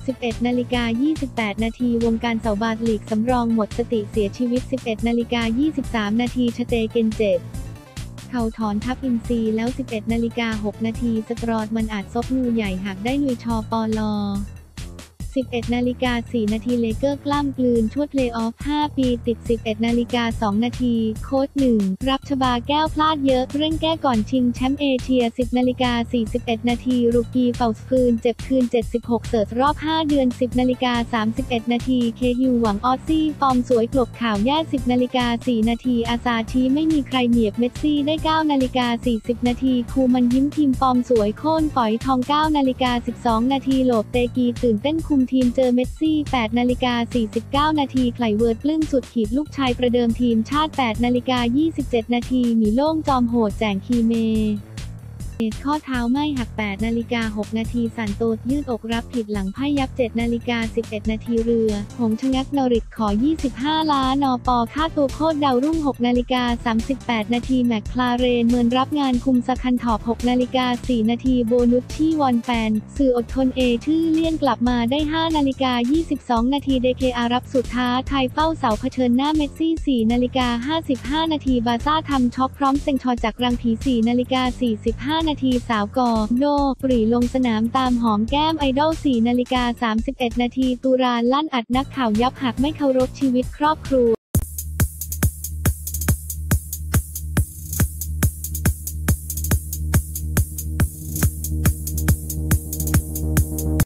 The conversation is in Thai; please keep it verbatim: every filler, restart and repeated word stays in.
สิบเอ็ดนาฬิกายี่สิบแปดนาทีวงการเสาบาสลีกสำรองหมดสติเสียชีวิต สิบเอ็ดนาฬิกายี่สิบสามนาทีชเตเกนเจ็บเข่าถอนทับอินซีแล้ว สิบเอ็ดนาฬิกาหกนาทีสตรอดมันอาจซบงูใหญ่หากได้ลุยชอปอลอสิบเอ็ดนาฬิกาสี่นาทีเลเกอร์กล้ามกลืนชวดเพลย์ออฟห้าปีติด สิบเอ็ดนาฬิกาสองนาทีโค้ชหนึ่งรับชบาแก้วพลาดเยอะเร่งแก้ก่อนชิงแชมป์เอเชีย สิบนาฬิกาสี่สิบเอ็ดนาทีรูกีเป่าฟืนเจ็บคืนเจ็ดสิบหกเสิร์ชรอบห้าเดือน สิบนาฬิกาสามสิบเอ็ดนาทีเคยูหวังออสซี่ฟอร์มสวยกลบข่าวแย่ สิบนาฬิกาสี่นาทีอาซาชี้ไม่มีใครเหนียบเมสซี่ได้เก้านาฬิกาสี่สิบนาทีคูมันยิ้มทีมฟอร์มสวยโค่นฝอยทองเก้านาฬิกาสิบสองนาทีโหลบเตกีตื่นเต้นคุมทีมเจอเมสแปดนาฬิกาสี่สิบเก้านาทีไคลเวิร์ดปลื้มสุดขีดลูกชายประเดิมทีมชาติแปดนาฬิกายี่สิบเจ็ดนาทีหมีโล่งจอมโหดแจงคีเมข้อเท้าไม่หักแปดนาฬิกาหกนาทีสันโตดยืดอกรับผิดหลังพ่ายยับเจ็ดนาฬิกาสิบเอ็ดนาทีเรือหงชะงักนอริทขอยี่สิบห้าล้านนปค่าตัวโคตรดาวรุ่งหกนาฬิกาสามสิบแปดนาทีแมคคลาเรนเมินรับงานคุมสคันถอบหกนาฬิกาสี่นาทีโบนุชที่วอนแฟนสื่ออดทนเอชื่อเลี่ยนกลับมาได้ห้านาฬิกายี่สิบสองนาทีเดเคอารับสุดท้าไทยเฝ้าเสาเผชิญหน้าเมสซี่สี่นาฬิกาห้าสิบห้านาทีบาซ่าทำช็อกพร้อมเซ็งชอจากรังผีสี่นาฬิกาสี่สิบห้านาทีสาวกอโดปรีลงสนามตามหอมแก้มไอดอลสี่นาฬิกาสามสิบเอ็ดนาทีตุรานลั่นอัดนักข่าวยับหักไม่เคารพชีวิตครอบครัว